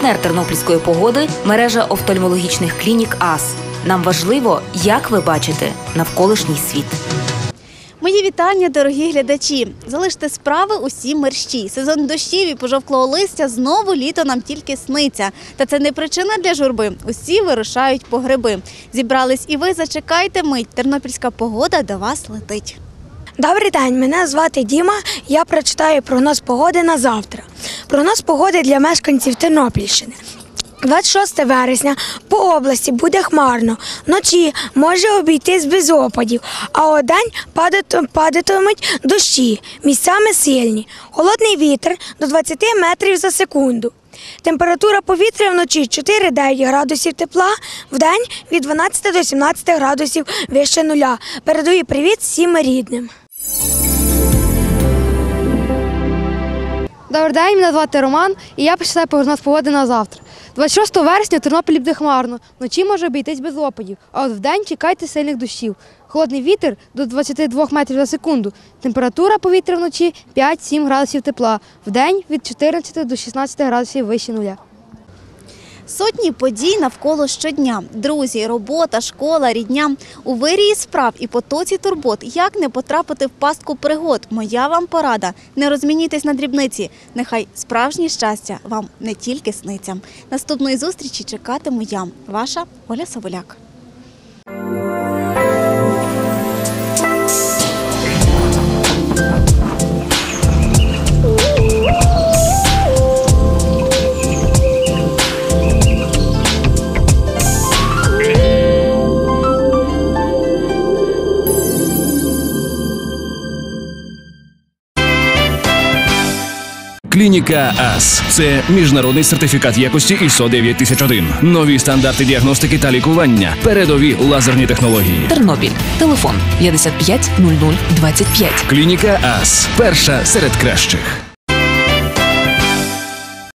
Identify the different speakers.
Speaker 1: Партнер тернопільської погоди – мережа офтальмологічних клінік АС. Нам важливо, як ви бачите навколишній світ.
Speaker 2: Мої вітання, дорогі глядачі! Залиште справи усі мерщій. Сезон дощів і пожовклого листя знову літо нам тільки сниться. Та це не причина для журби. Усі вирушають по гриби. Зібрались і ви, зачекайте мить. Тернопільська погода до вас летить.
Speaker 3: Добрий день, мене звати Діма, я прочитаю прогноз погоди на завтра. Прогноз погоди для мешканців Тернопільщини. 26 вересня по області буде хмарно, вночі може обійтись без опадів, а вдень падатимуть дощі, місцями сильні. Холодний вітер до 20 метрів за секунду. Температура повітря вночі 4-9 градусів тепла, вдень від 12 до 17 градусів вище нуля. Передаю привіт всім рідним.
Speaker 4: Добрий день, мене звати Роман, і я почитаю прогноз погоди на завтра. 26 вересня в Тернополі буде хмарно, вночі може обійтись без опадів, а от вдень чекайте сильних дощів. Холодний вітер до 22 метрів за секунду. Температура повітря вночі 5-7 градусів тепла, вдень від 14 до 16 градусів вище нуля.
Speaker 2: Сотні подій навколо щодня. Друзі, робота, школа, рідня. У вирії справ і потоці турбот. Як не потрапити в пастку пригод? Моя вам порада. Не розмінюйтесь на дрібниці. Нехай справжнє щастя вам не тільки сниться. Наступної зустрічі чекатиму я, ваша Оля Соволяк.
Speaker 5: Клініка АС – це міжнародний сертифікат якості ISO 9001. Нові стандарти діагностики та лікування. Передові лазерні технології.
Speaker 1: Тернопіль. Телефон 55 00 25.
Speaker 5: Клініка АС – перша серед кращих.